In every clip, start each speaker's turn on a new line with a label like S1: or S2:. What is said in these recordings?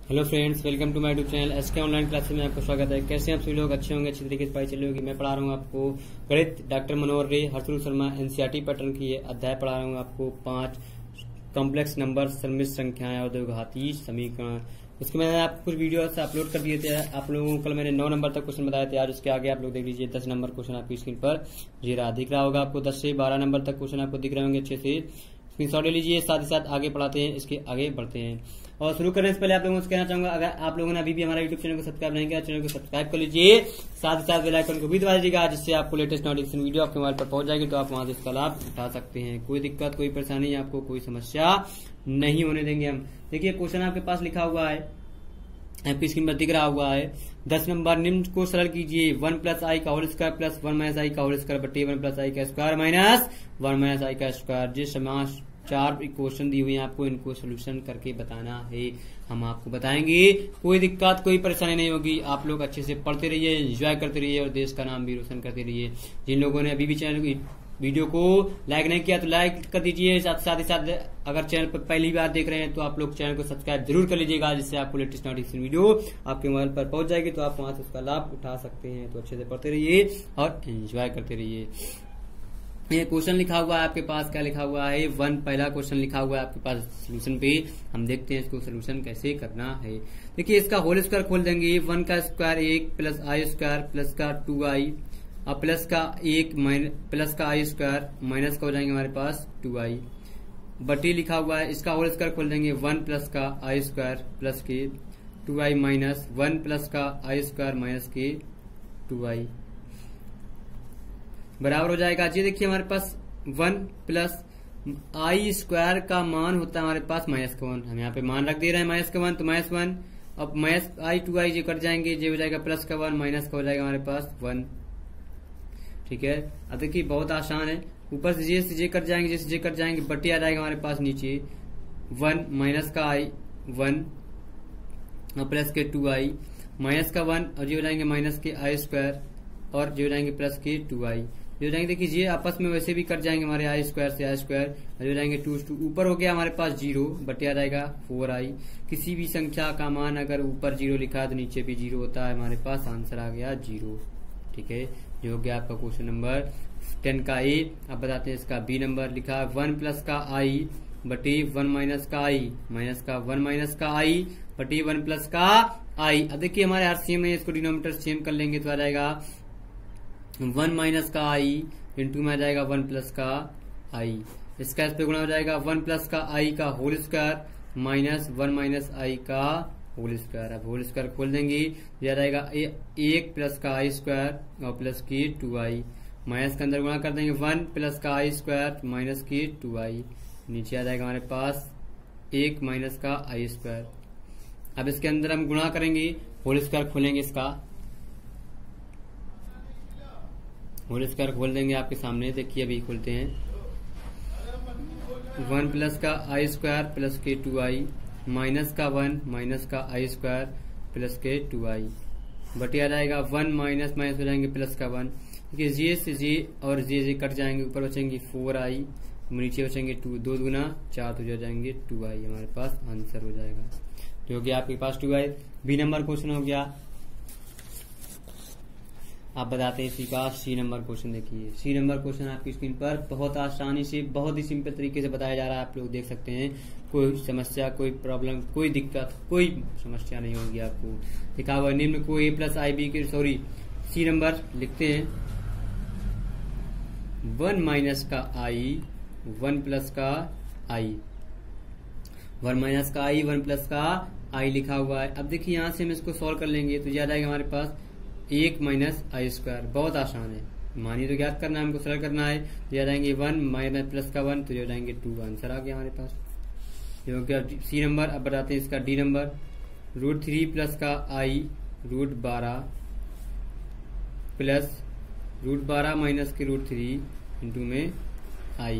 S1: Hello friends, welcome to my YouTube channel SK online classes में आपका स्वागत है। कैसे आप सभी लोग अच्छे होंगे, अच्छी तरीके से पढ़ाई चली होगी। मैं पढ़ा रहा हूँ आपको गणित डॉक्टर मनोहर रे हर्षुल शर्मा एनसीईआरटी पैटर्न की ये अध्याय पढ़ा रहा हूँ आपको 5 कॉम्प्लेक्स नंबर, सम्मिश्र संख्याएं और द्विघाती समीकरण। उसके मैंने आपको कुछ वीडियो अपलोड कर दिए थे। आप लोगों को कल मैंने 9 नंबर तक क्वेश्चन बताए थे। आज उसके आगे आप लोग देख लीजिए 10 नंबर क्वेश्चन आपकी स्क्रीन पर दिख रहा होगा। आपको 10 से 12 नंबर तक क्वेश्चन आपको दिख रहे होंगे अच्छे से। स्क्रीनशॉट ले लीजिए, साथ ही साथ आगे पढ़ाते हैं, इसके आगे बढ़ते हैं। और शुरू करने से पहले आप लोगों से कहना चाहूंगा, अगर आप लोगों ने अभी भी हमारा यूट्यूब चैनल को सब्सक्राइब नहीं किया, चैनल को सब्सक्राइब कर लीजिए, साथ ही साथ बेल आइकन को भी दबा दीजिएगा, जिससे आपको लेटेस्ट नोटिफिकेशन वीडियो आपके मोबाइल पर पहुंच जाएगी, तो आप वहां से इसका लाभ उठा सकते हैं। कोई दिक्कत, कोई परेशानी, आपको कोई समस्या नहीं होने देंगे हम। देखिए क्वेश्चन आपके पास लिखा हुआ है, आपकी स्क्रीन पर दिख रहा हुआ है। 10 नंबर, निम्न को सरल कीजिए। 1 प्लस आई का whole square plus 1 minus i का होल स्क्वायर बटे 1 प्लस आई का स्क्वायर माइनस 1 माइनस आई का स्क्वायर। जिस समास 4 इक्वेशन दी हुई है, आपको इनको सोल्यूशन करके बताना है। हम आपको बताएंगे, कोई दिक्कत, कोई परेशानी नहीं होगी। आप लोग अच्छे से पढ़ते रहिए, एंजॉय करते रहिए और देश का नाम भी रोशन करते रहिए। जिन लोगों ने अभी भी चैनल वीडियो को लाइक नहीं किया तो लाइक कर दीजिए। साथ ही साथ अगर चैनल पर पहली बार देख रहे हैं तो आप लोग चैनल को सब्सक्राइब जरूर कर लीजिएगा, जिससे आपको लेटेस्ट नोटिफिकेशन वीडियो आपके मोबाइल पर पहुंच जाएगी, तो आप वहां से उसका लाभ उठा सकते हैं। तो अच्छे से पढ़ते रहिए और एंजॉय करते रहिए। ये क्वेश्चन लिखा हुआ है आपके पास, क्या लिखा हुआ है? 1 पहला क्वेश्चन लिखा हुआ है आपके पास सोल्यूशन पे। हम देखते हैं इसको सोल्यूशन कैसे करना है। देखिए इसका होल स्क्वायर खोल देंगे। 1 का square 1 plus i square plus का 2i और प्लस का 1 प्लस का आई स्क्वायर माइनस का हो जाएंगे हमारे पास 2i बटी लिखा हुआ है। इसका होल स्क्वायर खोल देंगे। 1 प्लस का आई स्क्वायर प्लस के 2i माइनस 1 प्लस का आई स्क्वायर माइनस के 2i बराबर हो जाएगा। जी देखिए हमारे पास 1 प्लस आई स्क्वायर का मान होता है हमारे पास माइनस का 1। हम यहाँ पे मान रख दे रहे हैं माइनस का 1, तो माइनस 1। अब माइनस आई 2i जो कट जाएंगे, जो हो जाएगा प्लस का 1 माइनस का हो जाएगा हमारे पास 1। ठीक है, अब देखिए बहुत आसान है। ऊपर से जे से जे कट जाएंगे, जैसे जे कट जाएंगे बट्टी आ जाएगा हमारे पास नीचे 1 माइनस का आई 1 और प्लस के 2i माइनस का 1 और जो हो जाएंगे माइनस के आई स्क्वायर और जो हो जाएंगे प्लस के 2i जो हो जाएंगे। देखिए ये आपस में वैसे भी कट जाएंगे हमारे आई स्क्वायर से आई स्क्वायर और जो हो जाएंगे 2 ऊपर हो गया हमारे पास 0 बटे आ जाएगा 4i। किसी भी संख्या का मान अगर ऊपर 0 लिखा है तो नीचे भी 0 होता है, हमारे पास आंसर आ गया 0। ठीक है, जो हो गया आपका क्वेश्चन नंबर 10 का ए। अब बताते हैं इसका बी नंबर। लिखा 1 प्लस का आई बटे 1 माइनस का आई माइनस का 1 माइनस का आई बटे 1 प्लस का आई। अब देखिए हमारे हर सेम है, इसको डिनोमिनेटर सेम कर लेंगे तो आ जाएगा 1 माइनस का आई इंटू में आ जाएगा 1 प्लस का आई। इसका इस पे गुणा हो जाएगा 1 प्लस का आई का whole square minus 1 minus i का होल स्क्वायर। अब होल स्क्वायर खोल देंगे, यह जाएगा 1 प्लस का आई स्क्वायर और प्लस की 2i माइनस के अंदर गुणा कर देंगे 1 प्लस का आई स्क्वायर माइनस की 2i। नीचे आ जाएगा हमारे पास 1 माइनस का आई स्क्वायर। अब इसके अंदर हम गुणा करेंगे, होल स्क्वायर खोलेंगे, इसका होल स्क्वायर खोल देंगे आपके सामने। देखिए अभी खोलते हैं। 1 प्लस का आई स्क्वायर प्लस के 2i माइनस का 1 माइनस का आई स्क्वायर प्लस के 2i बटे आ जाएगा 1 माइनस माइनस हो जाएंगे प्लस का 1। देखिए जे से जे और जे कट जाएंगे, ऊपर बचेंगे 4i नीचे बचेंगे 2, 2 गुना 4 तो हो जाएंगे 2i। हमारे पास आंसर हो जाएगा, जो हो गया आपके पास 2i। बी नंबर क्वेश्चन हो गया। आप बताते हैं इसी का सी नंबर क्वेश्चन। देखिए सी नंबर क्वेश्चन आपकी स्क्रीन पर बहुत आसानी से, बहुत ही सिंपल तरीके से बताया जा रहा है, आप लोग देख सकते हैं। कोई समस्या, कोई प्रॉब्लम, कोई दिक्कत, कोई समस्या नहीं होगी आपको। लिखा हुआ निम्न को a प्लस आई बी के सी नंबर लिखते हैं। 1 माइनस का आई 1 प्लस का आई 1 माइनस का आई 1 प्लस का आई लिखा हुआ है। अब देखिए यहाँ से हम इसको सॉल्व कर लेंगे तो याद आएगा हमारे पास 1 माइनस आई स्क्वायर। बहुत आसान है, मानिए तो ज्ञात करना है, हमको सरल करना है। तो याद आएंगे 1 माइनस प्लस का 1 तो जो जाएंगे 2। आंसर आ गया हमारे पास, जो हो गया सी नंबर। अब बताते हैं इसका डी नंबर। √3 प्लस का आई √12 प्लस √12 माइनस के √3 इंटू में आई।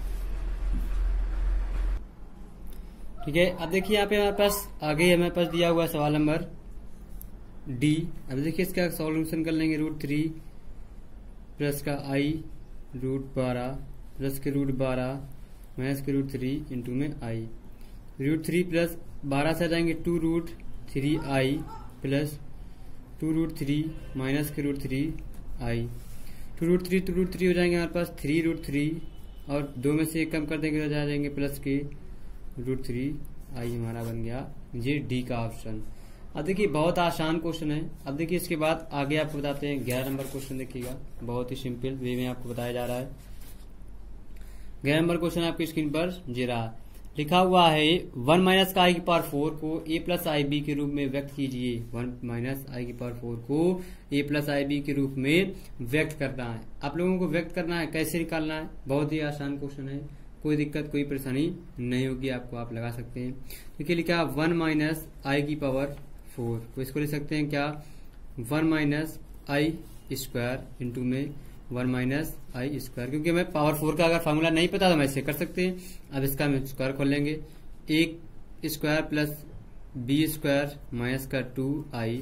S1: ठीक है, अब देखिए यहाँ पे हमारे पास आगे हमारे पास दिया हुआ सवाल नंबर डी। अब देखिए इसका सॉल्यूशन कर लेंगे। √3 प्लस का आई √12 प्लस के √12 माइनस के √3 इंटू में आई। √3 प्लस 12 से आ जाएंगे 2 रूट 3i प्लस 2√3 माइनस के √3i। 2√3 हो जाएंगे हमारे पास 3√3 और 2 में से 1 कम कर देंगे तो आ जाएंगे प्लस के √3i हमारा बन गया ये डी का ऑप्शन। अब देखिए बहुत आसान क्वेश्चन है। अब देखिए इसके बाद आगे आपको बताते हैं 11 नंबर क्वेश्चन। देखिएगा बहुत ही सिंपल वे में आपको बताया जा रहा है। 11 नंबर क्वेश्चन आपकी स्क्रीन पर जे रहा लिखा हुआ है 1 माइनस का i⁴ को a प्लस ib के रूप में व्यक्त कीजिए। 1 माइनस i⁴ को a प्लस ib के रूप में व्यक्त करना है। आप लोगों को व्यक्त करना है, कैसे निकालना है, बहुत ही आसान क्वेश्चन है, कोई दिक्कत कोई परेशानी नहीं होगी आपको, आप लगा सकते हैं। देखिए लिखा 1 माइनस i⁴ तो इसको लिख सकते हैं क्या 1 माइनस i² इंटू में 1 माइनस i², क्योंकि हमें पावर 4 का अगर फॉर्मूला नहीं पता तो हम ऐसे कर सकते हैं। अब इसका हम स्क्वायर खोल लेंगे, a² प्लस b² माइनस का 2i,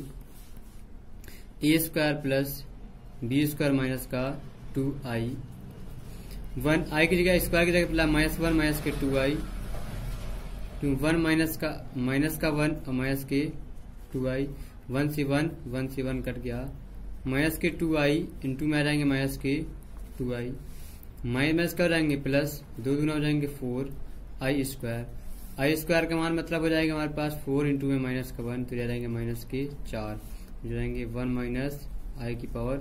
S1: a² plus b² minus का 2i, 1 i की जगह स्क्वायर की जगह -1 माइनस के 2i, 1 माइनस का 1 और माइनस के 2i, 1 से 1 कट गया, माइनस के 2i इंटू में आ जाएंगे माइनस के 2i, माइनस का हो जाएंगे प्लस 2 दूना हो जाएंगे 4i²। i² का मान मतलब हो जाएगा हमारे पास 4 इंटू में माइनस का 1 तो आ जाएंगे माइनस के 4, हो जाएंगे 1 माइनस i⁴।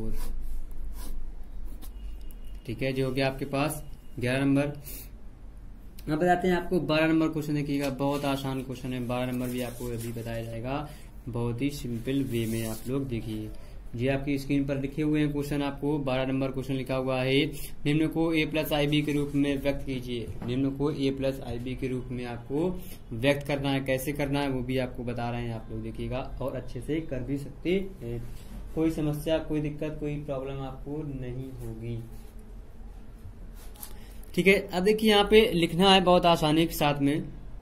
S1: ठीक है, जो हो गया आपके पास 11 नंबर। अब बताते हैं आपको 12 नंबर क्वेश्चन। देखिएगा बहुत आसान क्वेश्चन है, 12 नंबर भी आपको अभी बताया जाएगा बहुत ही सिंपल वे में। आप लोग देखिए जी आपकी स्क्रीन पर लिखे हुए हैं क्वेश्चन, आपको 12 नंबर क्वेश्चन लिखा हुआ है निम्न को a प्लस ib के रूप में व्यक्त कीजिए। निम्न को a प्लस ib के रूप में आपको व्यक्त करना है, कैसे करना है वो भी आपको बता रहे हैं। आप लोग देखिएगा और अच्छे से कर भी सकते हैं, कोई समस्या कोई दिक्कत कोई प्रॉब्लम आपको नहीं होगी। ठीक है, अब देखिए यहाँ पे लिखना है बहुत आसानी के साथ में।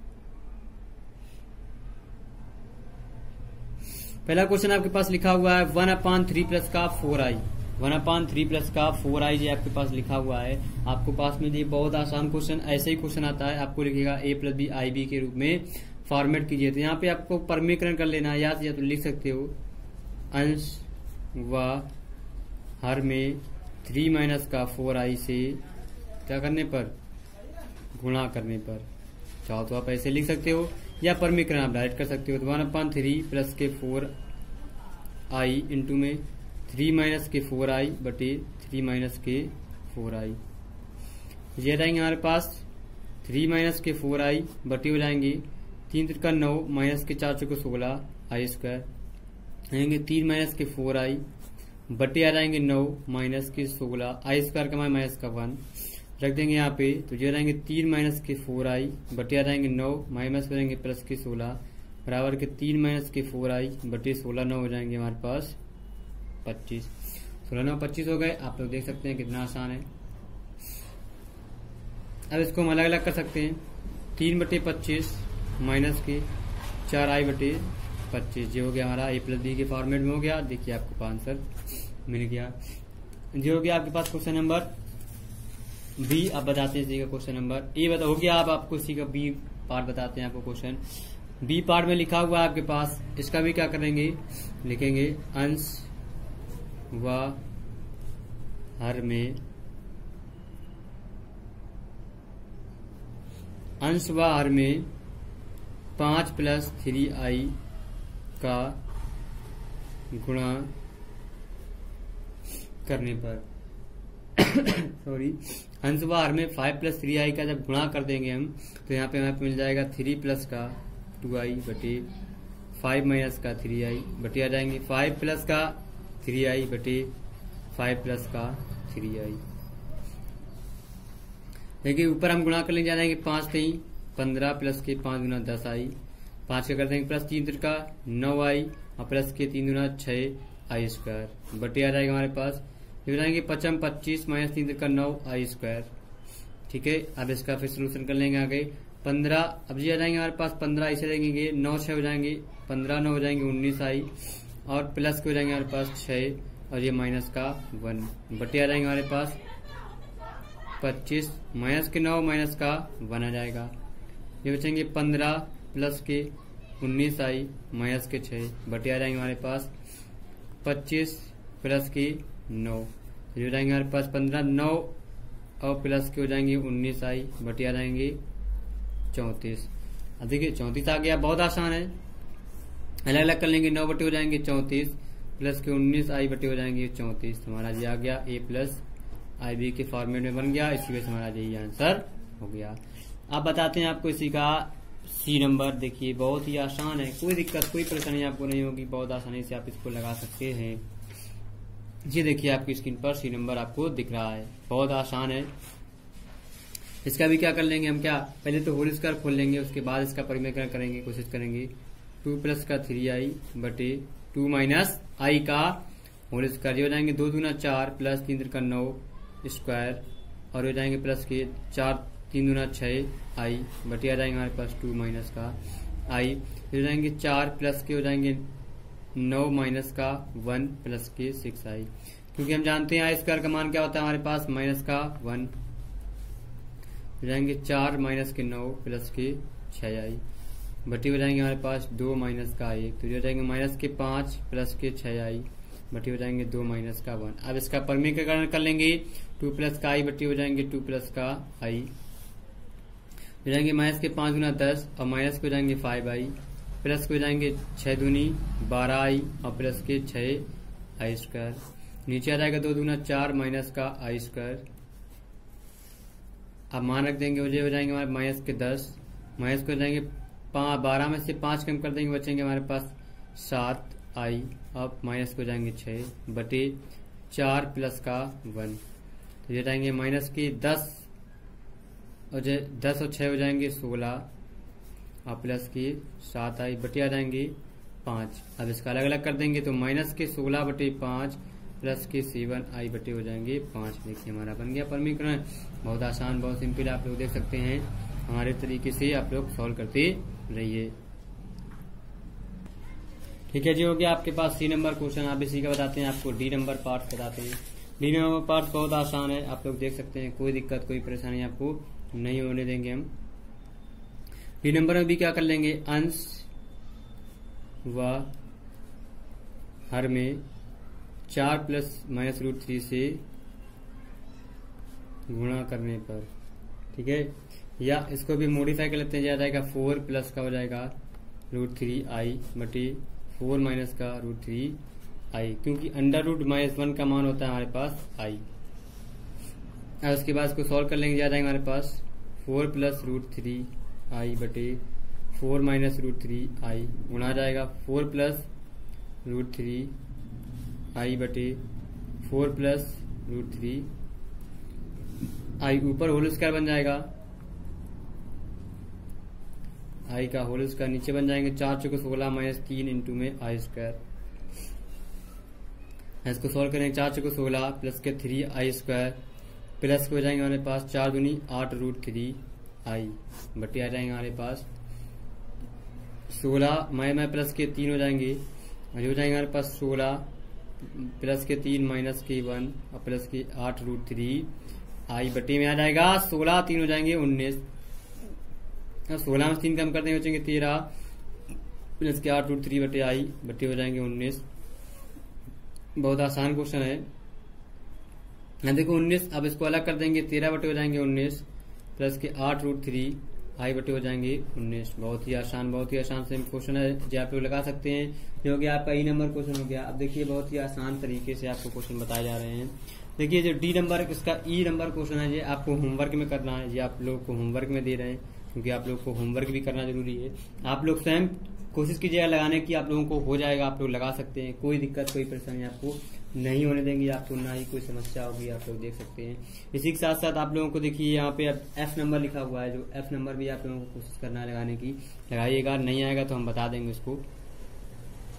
S1: पहला क्वेश्चन आपके पास लिखा हुआ है 1/3 प्लस का 4i। 1/3 प्लस का 4i ये आपके पास लिखा हुआ है। आपको पास में ये बहुत आसान क्वेश्चन ऐसे ही क्वेश्चन आता है, आपको लिखेगा a प्लस b ib के रूप में फॉर्मेट कीजिए। तो यहाँ पे आपको परमीकरण कर लेना है, या तो लिख सकते हो अंश व हर में 3 माइनस का 4i से क्या करने पर गुणा करने पर, चाहो तो आप ऐसे लिख सकते हो या परमीकरण आप डायरेक्ट कर सकते हो। तो 1/3 प्लस के 4i इंटू में 3 माइनस के 4i बटे 3 माइनस के 4i, ये रहेंगे हमारे पास 3 माइनस के 4i बटे हो जाएंगे 3 3 का 9 माइनस के 4 को 16 i² रहेंगे 3 माइनस के 4i बटे आ जाएंगे 9 माइनस के 16 i² का माइनस का 1 रख देंगे यहाँ पे। तो जो रहेंगे 3 माइनस के 4i बटे आ जाएंगे 9 माइनस करेंगे प्लस के 16 बराबर के 3 माइनस के 4i बटे 16 9 हो जाएंगे हमारे पास 25। 16 9 25 हो गए। आप लोग देख सकते हैं कितना आसान है। अब इसको हम अलग अलग कर सकते हैं। 3 बटे 25 माइनस के 4i बटे 25 जो हो गया हमारा a प्लस बी के फॉर्मेट में हो गया। देखिए आपको आंसर मिल गया। जो हो गया आपके पास क्वेश्चन नंबर बी। अब बताते हैं इसी का क्वेश्चन नंबर ए बता हो गया। आपको इसी का बी पार्ट बताते हैं। आपको क्वेश्चन बी पार्ट में लिखा हुआ है आपके पास, इसका भी क्या करेंगे लिखेंगे अंश व हर में अंश व हर में 5 प्लस 3i का गुणा करने पर सॉरी अंश व हर में 5 प्लस 3i का जब गुणा कर देंगे हम तो यहाँ पे हमें मिल जाएगा 3 प्लस का 2i बटे 5 माइनस का 3i बटे आ जाएंगे 5 प्लस का 3i बटे 5 प्लस का 3i। देखिए ऊपर हम गुणा कर ले जाएंगे 5 3 15 प्लस के 5 गुना 10i 5 का कर देंगे प्लस 3 3 का 9i और प्लस के 3 गुना 6i² बटे आ जाएगा हमारे पास ये बताएंगे 5 25 माइनस 3 3 का 9i²। ठीक है, अब इसका फिर सोल्यूशन कर लेंगे आगे 15। अब ये आ जाएंगे हमारे पास 15 इसे देंगे 9 6 हो जाएंगे 15 9 हो जाएंगे 19i और प्लस के हो जाएंगे हमारे पास 6 और ये माइनस का 1 बटे आ जाएंगे हमारे पास 25 माइनस के 9 माइनस का 1 आ जाएगा। ये बचेंगे 15 प्लस के 19i माइनस के 6 बटे आ जाएंगे हमारे पास 25 प्लस की 9, जो जाएंगे हमारे पास 15, 9 और प्लस के हो जाएंगे 19i बटे आ जाएंगे 34। अब देखिए 34 आ गया, बहुत आसान है, अलग अलग कर लेंगे। 9 बटे हो जाएंगे 34 प्लस के 19i बटे हो जाएंगे 34। हमारा ये आ गया a प्लस आई बी के फॉर्मेट में बन गया। इसी वजह से हमारा यही आंसर हो गया। अब बताते हैं आपको इसी का सी नंबर। देखिए बहुत ही आसान है, कोई दिक्कत कोई परेशानी आपको नहीं होगी, बहुत आसानी से आप इसको लगा सकते हैं। ये देखिए आपकी स्क्रीन पर सी नंबर आपको दिख रहा है, बहुत आसान है। इसका भी क्या कर लेंगे हम, क्या पहले तो होल स्क्वायर खोल लेंगे, उसके बाद इसका परिमेयकरण करेंगे, कोशिश करेंगे। 2 प्लस का 3i बटे 2 माइनस आई का होल स्क्वायर, हो जाएंगे 2 दूना 4 प्लस 3 का 9 स्क्वायर, और हो जाएंगे प्लस के 4 3 दूना 6i बटे आ जाएंगे हमारे पास 2 माइनस का i, हो जाएंगे 4 प्लस के हो जाएंगे 9 माइनस का 1 प्लस के 6i, क्योंकि हम जानते हैं आई स्क्वायर का मान क्या होता है हमारे पास माइनस का 1, हो जाएंगे 4 माइनस के 9 प्लस के 6i बटे हो जाएंगे हमारे पास 2 माइनस का 1, तो हो जाएंगे माइनस के 5 प्लस के 6i बटे हो जाएंगे 2 माइनस का 1। अब इसका परिमेयकरण कर लेंगे। 2 प्लस का i बटे हो जाएंगे 2 प्लस का i, हो जाएंगे माइनस के 5 गुना 10 और माइनस के हो जाएंगे 5i, प्लस के हो जाएंगे 6 दूनी 12i और प्लस के 6i स्क्वायर, नीचे आ जाएगा 2 दूना 4 माइनस का i स्क्वायर। अब मान रख देंगे, हो जाएंगे हमारे माइनस के 10, माइनस के हो जाएंगे 12 में से 5 कम कर देंगे, बचेंगे हमारे पास 7i, अब माइनस को जाएंगे 6 बटे 4 प्लस का 1, तो ये जाएंगे माइनस की 10 और 6 हो जाएंगे 16 और प्लस की 7i बटे आ जाएंगे 5। अब इसका अलग अलग कर देंगे, तो माइनस के 16 बटे 5 प्लस के 7i बटे हो जाएंगे 5। देखिए हमारा बन गया परिमेयकरण। बहुत आसान, बहुत सिंपल, आप लोग देख सकते हैं। हमारे तरीके से आप लोग सॉल्व करते रहिए। ठीक है जी, हो गया आपके पास सी नंबर क्वेश्चन। आप इसी का बताते हैं आपको डी नंबर पार्ट बताते हैं। डी नंबर पार्ट बहुत आसान है, आप लोग देख सकते हैं, कोई दिक्कत कोई परेशानी आपको नहीं होने देंगे हम। डी नंबर में भी क्या कर लेंगे, अंश व हर में 4 प्लस माइनस रूट 3 से गुणा करने पर, ठीक है, या इसको भी मॉडिफाई कर लेते हैं, आ जाएगा 4 प्लस का हो जाएगा रूट 3i बटे 4 माइनस का रूट 3i, क्योंकि अंडर रूट -1 का मान होता है हमारे पास i। अब उसके बाद इसको सॉल्व कर लेंगे, आ जाएगा हमारे पास 4 प्लस रूट 3i बटे 4 माइनस रूट 3i गुणा जाएगा 4 प्लस रूट 3i बटे 4 प्लस रूट 3i, ऊपर होल स्क्वायर बन जाएगा, i का होल स्क्वायर नीचे बन जाएंगे 4 चौके 16 माइनस 3 इंटू में i स्क्वायर। इसको सॉल्व करेंगे, 4 चौके 16 प्लस के 3i स्क्वायर प्लस के हो जाएंगे हमारे पास 4 दूनी 8 रूट 3i बटे आ जाएंगे हमारे पास 16 मैं प्लस के 3 हो जाएंगे, और हो जाएंगे हमारे पास 16 प्लस के 3 माइनस के 1 और प्लस के 8 रूट 3i बटे में आ जाएगा 16 3 हो जाएंगे 19, 16 में 3 कम कर देंगे, बचेंगे 13 प्लस के 8 रूट 3 बटे i बटे हो जाएंगे 19। बहुत आसान क्वेश्चन है। यहाँ देखो 19, अब इसको अलग कर देंगे, 13 बटे हो जाएंगे 19 प्लस के 8 रूट 3i बटे हो जाएंगे 19। बहुत ही आसान से क्वेश्चन है जो आप लोग लगा सकते हैं, जो कि आपका ई नंबर क्वेश्चन हो गया। अब देखिए बहुत ही आसान तरीके से आपको क्वेश्चन बताए जा रहे हैं। देखिए जो डी नंबर इसका ई नंबर क्वेश्चन है, ये आपको होमवर्क में करना है, ये आप लोग को होमवर्क में दे रहे हैं, क्योंकि आप लोग को होमवर्क भी करना जरूरी है। आप लोग स्वयं कोशिश कीजिएगा लगाने की, आप लोगों को हो जाएगा, आप लोग लगा सकते हैं, कोई दिक्कत कोई परेशानी आपको नहीं होने देंगे, आपको ना ही कोई समस्या होगी, आप लोग देख सकते हैं। इसी के साथ साथ आप लोगों को देखिए यहाँ पे एफ नंबर लिखा हुआ है, जो एफ नंबर भी आप लोगों को कोशिश करना है लगाने की, लगाइएगा, नहीं आएगा तो हम बता देंगे उसको।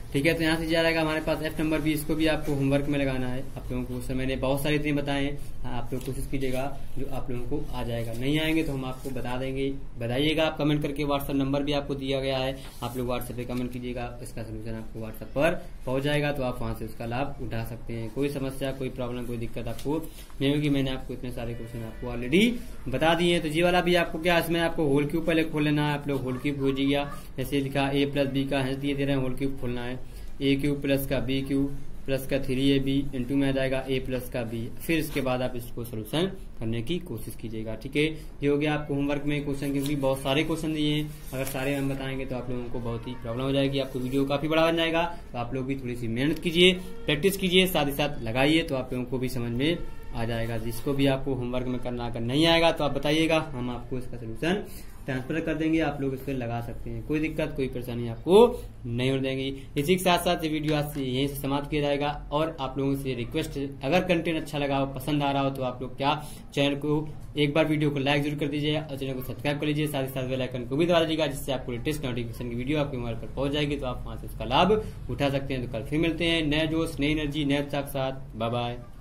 S1: ठीक है। तो यहाँ से जा रहेगा हमारे पास F नंबर 20 को भी आपको होमवर्क में लगाना है। आप लोगों को उसमें मैंने बहुत सारे इतने बताए हैं, आप लोग कोशिश कीजिएगा जो आप लोगों को आ जाएगा। नहीं आएंगे तो हम आपको बता देंगे, बताइएगा आप कमेंट करके। व्हाट्सएप नंबर भी आपको दिया गया है, आप लोग व्हाट्सएप पे कमेंट कीजिएगा, इसका सोल्यूशन आपको व्हाट्सएप पर पहुंच जाएगा, तो आप वहां से उसका लाभ उठा सकते हैं। कोई समस्या, कोई प्रॉब्लम, कोई दिक्कत आपको नहीं होगी। मैंने आपको इतने सारे क्वेश्चन आपको ऑलरेडी बता दिए हैं। तो जी वाला भी आपको क्या, इसमें आपको होल क्यूब पहले खोल लेना है। आप लोग होल क्यूब खोजिएगा, जैसे लिखा a प्लस बी का है, दिए दे रहे हैं, होल क्यूब खोलना है। ए क्यूब प्लस का बी क्यूब प्लस का 3ab इंटू में आ जाएगा a प्लस का b। फिर इसके बाद आप इसको सोल्यूशन करने की कोशिश कीजिएगा। ठीक है, ये हो गया आपको होमवर्क में क्वेश्चन, क्योंकि बहुत सारे क्वेश्चन दिए हैं। अगर सारे हम बताएंगे तो आप लोगों को बहुत ही प्रॉब्लम हो जाएगी, आपको वीडियो काफी बड़ा बन जाएगा। तो आप लोग भी थोड़ी सी मेहनत कीजिए, प्रैक्टिस कीजिए, साथ ही साथ लगाइए, तो आप लोगों को भी समझ में आ जाएगा। जिसको भी आपको होमवर्क में करना अगर नहीं आएगा तो आप बताइएगा, हम आपको इसका सोल्यूशन ट्रांसफर कर देंगे, आप लोग इस पर लगा सकते हैं। कोई दिक्कत, कोई परेशानी आपको नहीं हो देंगी। इसी के साथ साथ ये वीडियो आज से यहीं से समाप्त किया जाएगा। और आप लोगों से रिक्वेस्ट, अगर कंटेंट अच्छा लगा हो, पसंद आ रहा हो, तो आप लोग क्या चैनल को एक बार वीडियो को लाइक जरूर कर दीजिए और चैनल को सब्सक्राइब कर लीजिए। साथ ही साथ बेल आइकन को भी दबा दीजिएगा, जिससे आपको लेटेस्ट नोटिफिकेशन की वीडियो आपके मोबाइल पर पहुंच जाएगी, तो आप वहां से उसका लाभ उठा सकते हैं। तो कल फिर मिलते हैं नए जोश, नई एनर्जी, नए उत्साह के साथ। Bye bye.